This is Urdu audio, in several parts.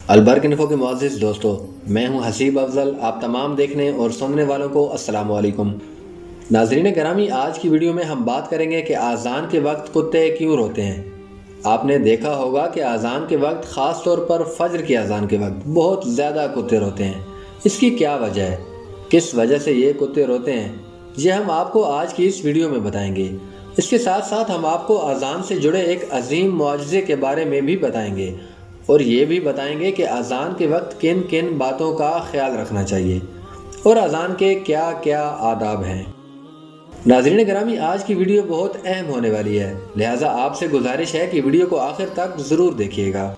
البرق انفو کے معزز دوستو، میں ہوں حسیب افضل۔ آپ تمام دیکھنے اور سننے والوں کو السلام علیکم۔ ناظرین گرامی، آج کی ویڈیو میں ہم بات کریں گے کہ اذان کے وقت کتے کیوں روتے ہیں۔ آپ نے دیکھا ہوگا کہ اذان کے وقت، خاص طور پر فجر کی اذان کے وقت، بہت زیادہ کتے روتے ہیں۔ اس کی کیا وجہ ہے؟ کس وجہ سے یہ کتے روتے ہیں؟ یہ ہم آپ کو آج کی اس ویڈیو میں بتائیں گے۔ اس کے ساتھ ساتھ ہم آپ کو اذان سے جڑے ایک عظیم معجزے کے بارے میں بھی بتائیں گے، اور یہ بھی بتائیں گے کہ اذان کے وقت کن کن باتوں کا خیال رکھنا چاہیے اور اذان کے کیا کیا آداب ہیں۔ ناظرین گرامی، آج کی ویڈیو بہت اہم ہونے والی ہے، لہٰذا آپ سے گزارش ہے کہ ویڈیو کو آخر تک ضرور دیکھیے گا۔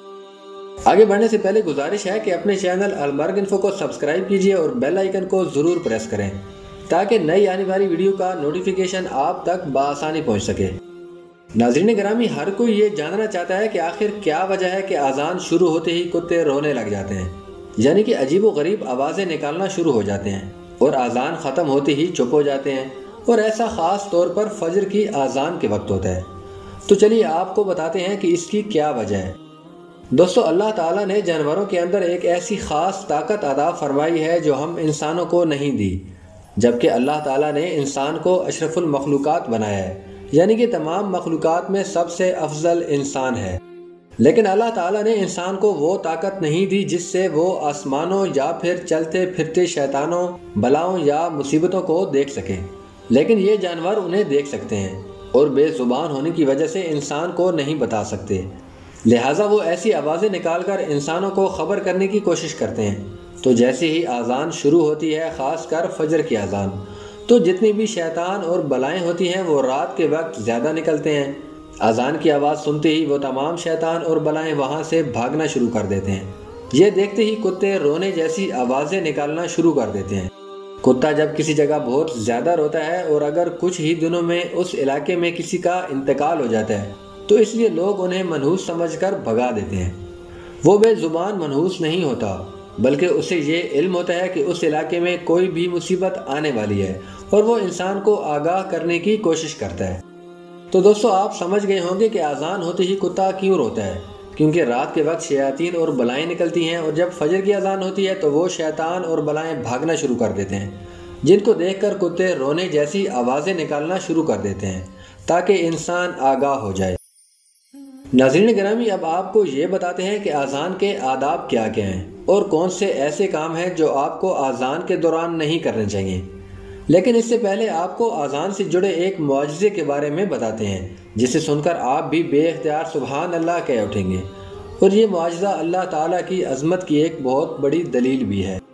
آگے بڑھنے سے پہلے گزارش ہے کہ اپنے چینل البرق انفو کو سبسکرائب کیجیے اور بیل آئیکن کو ضرور پریس کریں تاکہ نئی آنے والی ویڈیو کا نوٹیفیکیشن آپ تک بآسانی پہنچ سکے۔ ناظرین گرامی، ہر کوئی یہ جاننا چاہتا ہے کہ آخر کیا وجہ ہے کہ اذان شروع ہوتے ہی کتے رونے لگ جاتے ہیں، یعنی کہ عجیب و غریب آوازیں نکالنا شروع ہو جاتے ہیں، اور اذان ختم ہوتے ہی چپ ہو جاتے ہیں، اور ایسا خاص طور پر فجر کی اذان کے وقت ہوتا ہے۔ تو چلیے آپ کو بتاتے ہیں کہ اس کی کیا وجہ ہے۔ دوستو، اللہ تعالیٰ نے جانوروں کے اندر ایک ایسی خاص طاقت عطا فرمائی ہے جو ہم انسانوں کو نہیں دی، جبکہ اللہ تعالیٰ نے انسان کو اشرف المخلوقات بنایا ہے، یعنی کہ تمام مخلوقات میں سب سے افضل انسان ہے۔ لیکن اللہ تعالیٰ نے انسان کو وہ طاقت نہیں دی جس سے وہ آسمانوں یا پھر چلتے پھرتے شیطانوں، بلاؤں یا مصیبتوں کو دیکھ سکے، لیکن یہ جانور انہیں دیکھ سکتے ہیں، اور بے زبان ہونے کی وجہ سے انسان کو نہیں بتا سکتے، لہٰذا وہ ایسی آوازیں نکال کر انسانوں کو خبر کرنے کی کوشش کرتے ہیں۔ تو جیسے ہی اذان شروع ہوتی ہے، خاص کر فجر کی اذان، تو جتنی بھی شیطان اور بلائیں ہوتی ہیں وہ رات کے وقت زیادہ نکلتے ہیں۔ اذان کی آواز سنتے ہی وہ تمام شیطان اور بلائیں وہاں سے بھاگنا شروع کر دیتے ہیں۔ یہ دیکھتے ہی کتے رونے جیسی آوازیں نکالنا شروع کر دیتے ہیں۔ کتا جب کسی جگہ بہت زیادہ روتا ہے، اور اگر کچھ ہی دنوں میں اس علاقے میں کسی کا انتقال ہو جاتا ہے، تو اس لیے لوگ انہیں منحوس سمجھ کر بھگا دیتے ہیں۔ وہ بے زبان منحوس نہیں ہوتا، بلکہ اسے یہ علم ہوتا ہے کہ اس علاقے میں کوئی بھی مصیبت آنے والی ہے، اور وہ انسان کو آگاہ کرنے کی کوشش کرتا ہے۔ تو دوستو، آپ سمجھ گئے ہوں گے کہ اذان ہوتے ہی کتا کیوں روتا ہے، کیونکہ رات کے وقت شیاطین اور بلائیں نکلتی ہیں، اور جب فجر کی اذان ہوتی ہے تو وہ شیطان اور بلائیں بھاگنا شروع کر دیتے ہیں، جن کو دیکھ کر کتے رونے جیسی آوازیں نکالنا شروع کر دیتے ہیں تاکہ انسان آگاہ ہو جائے۔ ناظرین گرامی، اب آپ کو یہ بتاتے ہیں کہ اذان کے آداب کیا کیا ہیں، اور کون سے ایسے کام ہیں جو آپ کو اذان کے دوران نہیں کرنے چاہیے۔ لیکن اس سے پہلے آپ کو اذان سے جڑے ایک معجزے کے بارے میں بتاتے ہیں، جسے سن کر آپ بھی بے اختیار سبحان اللہ کہہ اٹھیں گے، اور یہ معجزہ اللہ تعالیٰ کی عظمت کی ایک بہت بڑی دلیل بھی ہے۔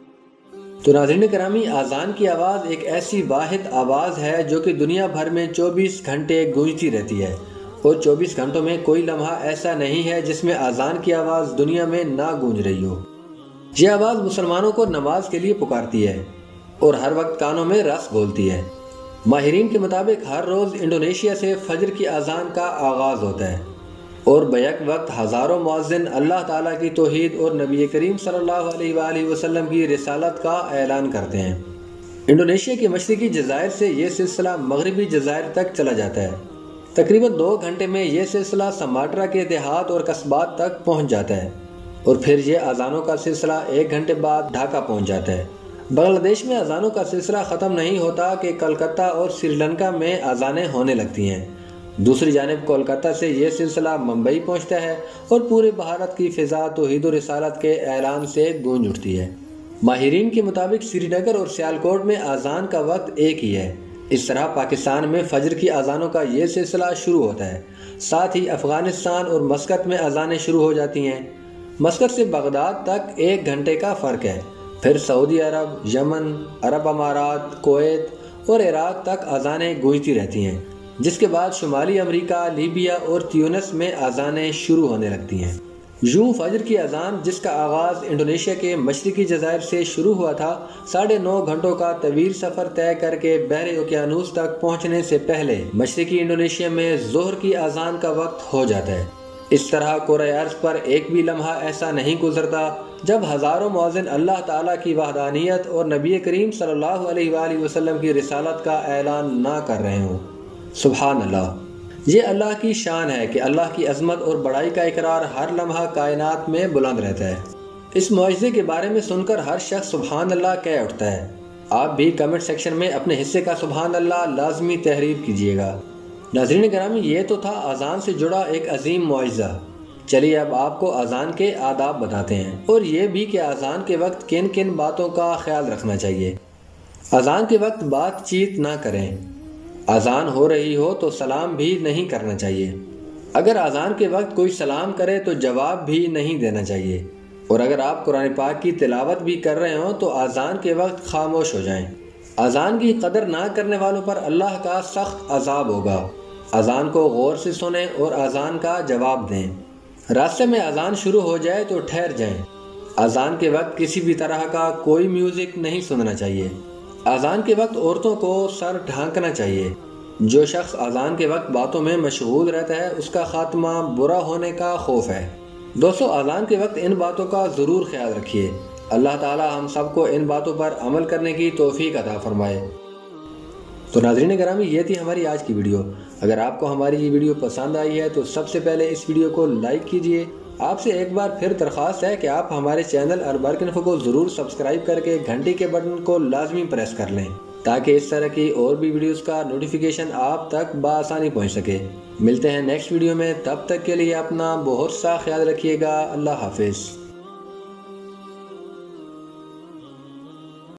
تو ناظرین گرامی، اذان کی آواز ایک ایسی واحد آواز ہے جو کہ دنیا بھر میں 24 گھنٹے گونجتی رہتی ہے، اور 24 گھنٹوں میں کوئی لمحہ ایسا نہیں ہے جس میں اذان کی آواز دنیا میں نہ گونج رہی ہو۔ یہ آواز مسلمانوں کو نماز کے لیے پکارتی ہے، اور ہر وقت کانوں میں رس گھولتی ہے۔ ماہرین کے مطابق ہر روز انڈونیشیا سے فجر کی اذان کا آغاز ہوتا ہے، اور بیک وقت ہزاروں مؤذن اللہ تعالیٰ کی توحید اور نبی کریم صلی اللہ علیہ وآلہ وسلم کی رسالت کا اعلان کرتے ہیں۔ انڈونیشیا کے مشرقی جزائر سے یہ سلسلہ مغربی جزائر تک چلا جاتا ہے۔ تقریباً 2 گھنٹے میں یہ سلسلہ سماٹرا کے دیہات اور قصبات تک پہنچ جاتا ہے، اور پھر یہ اذانوں کا سلسلہ 1 گھنٹے بعد ڈھاکہ پہنچ جاتا ہے۔ بنگلہ دیش میں اذانوں کا سلسلہ ختم نہیں ہوتا کہ کلکتہ اور سری لنکا میں اذانیں ہونے لگتی ہیں۔ دوسری جانب کولکتہ سے یہ سلسلہ ممبئی پہنچتا ہے، اور پورے بھارت کی فضا توحید و رسالت کے اعلان سے گونج اٹھتی ہے۔ ماہرین کے مطابق سری نگر اور سیالکوٹ میں اذان کا وقت ایک ہی ہے۔ اس طرح پاکستان میں فجر کی اذانوں کا یہ سلسلہ شروع ہوتا ہے۔ ساتھ ہی افغانستان اور مسقط میں اذانیں شروع ہو جاتی ہیں۔ مسقط سے بغداد تک 1 گھنٹے کا فرق ہے۔ پھر سعودی عرب، یمن، عرب امارات، کویت اور عراق تک اذانیں گونجتی رہتی ہیں، جس کے بعد شمالی امریکہ، لیبیا اور تیونس میں اذانیں شروع ہونے لگتی ہیں۔ یوں فجر کی اذان، جس کا آغاز انڈونیشیا کے مشرقی جزائر سے شروع ہوا تھا، 9.5 گھنٹوں کا طویل سفر طے کر کے بحر اوقیانوس تک پہنچنے سے پہلے مشرقی انڈونیشیا میں ظہر کی اذان کا وقت ہو جاتا ہے۔ اس طرح کرۂ ارض پر ایک بھی لمحہ ایسا نہیں گزرتا جب ہزاروں مؤذن اللہ تعالیٰ کی وحدانیت اور نبی کریم صلی اللہ علیہ وآلہ وسلم کی رسالت کا اعلان نہ کر رہے ہوں۔ سبحان اللہ۔ یہ اللہ کی شان ہے کہ اللہ کی عظمت اور بڑائی کا اقرار ہر لمحہ کائنات میں بلند رہتا ہے۔ اس معجزے کے بارے میں سن کر ہر شخص سبحان اللہ کہہ اٹھتا ہے۔ آپ بھی کمنٹ سیکشن میں اپنے حصے کا سبحان اللہ لازمی تحریر کیجیے گا۔ ناظرین گرامی، یہ تو تھا اذان سے جڑا ایک عظیم معجزہ۔ چلیے اب آپ کو اذان کے آداب بتاتے ہیں، اور یہ بھی کہ اذان کے وقت کن کن باتوں کا خیال رکھنا چاہیے۔ اذان کے وقت بات چیت نہ کریں۔ اذان ہو رہی ہو تو سلام بھی نہیں کرنا چاہیے۔ اگر اذان کے وقت کوئی سلام کرے تو جواب بھی نہیں دینا چاہیے، اور اگر آپ قرآن پاک کی تلاوت بھی کر رہے ہوں تو اذان کے وقت خاموش ہو جائیں۔ اذان کی قدر نہ کرنے والوں پر اللہ کا سخت عذاب ہوگا۔ اذان کو غور سے سنیں اور اذان کا جواب دیں۔ راستے میں اذان شروع ہو جائے تو ٹھہر جائیں۔ اذان کے وقت کسی بھی طرح کا کوئی میوزک نہیں سننا چاہیے۔ اذان کے وقت عورتوں کو سر ڈھانکنا چاہیے۔ جو شخص اذان کے وقت باتوں میں مشغول رہتا ہے اس کا خاتمہ برا ہونے کا خوف ہے۔ دوستو، اذان کے وقت ان باتوں کا ضرور خیال رکھیے۔ اللہ تعالی ہم سب کو ان باتوں پر عمل کرنے کی توفیق عطا فرمائے۔ تو ناظرین گرامی، یہ تھی ہماری آج کی ویڈیو۔ اگر آپ کو ہماری یہ ویڈیو پسند آئی ہے تو سب سے پہلے اس ویڈیو کو لائک کیجئے۔ آپ سے ایک بار پھر درخواست ہے کہ آپ ہمارے چینل اربارک انفو کو ضرور سبسکرائب کر کے گھنٹی کے بٹن کو لازمی پریس کر لیں، تاکہ اس طرح کی اور بھی ویڈیوز کا نوٹیفیکیشن آپ تک بآسانی پہنچ سکے۔ ملتے ہیں نیکسٹ ویڈیو میں، تب تک کے لیے اپنا بہت سا خیال رکھیے گا۔ اللہ حافظ۔